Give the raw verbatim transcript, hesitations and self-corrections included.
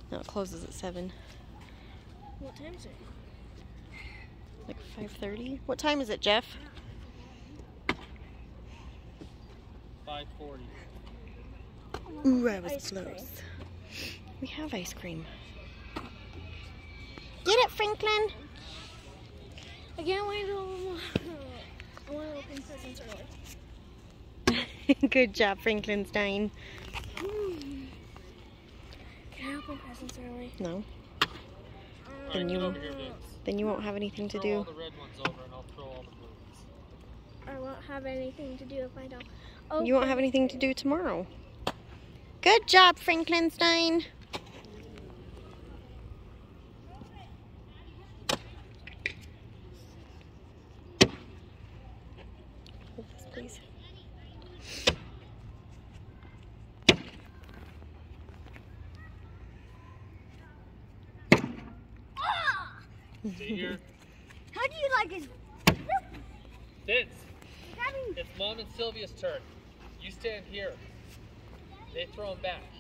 No, it closes at seven. What time is it? Like five thirty. What time is it, Jeff? five forty. Ooh, I was Ice close. cream. We have ice cream. Get it, Franklin! I can't wait till I want to open presents early. Good job, Franklinstein. Mm. Can I open presents early? No. Alright, Then you get won't. over here, Vince. Then you won't have anything to Throw all do. the red ones over and I'll throw all the blues. I won't have anything to do if I don't. Open. You won't have anything to do tomorrow. Good job, Franklinstein. Please. Stay here. How do you like his? Vince, it's Mom and Sylvia's turn. You stand here. They throw them back.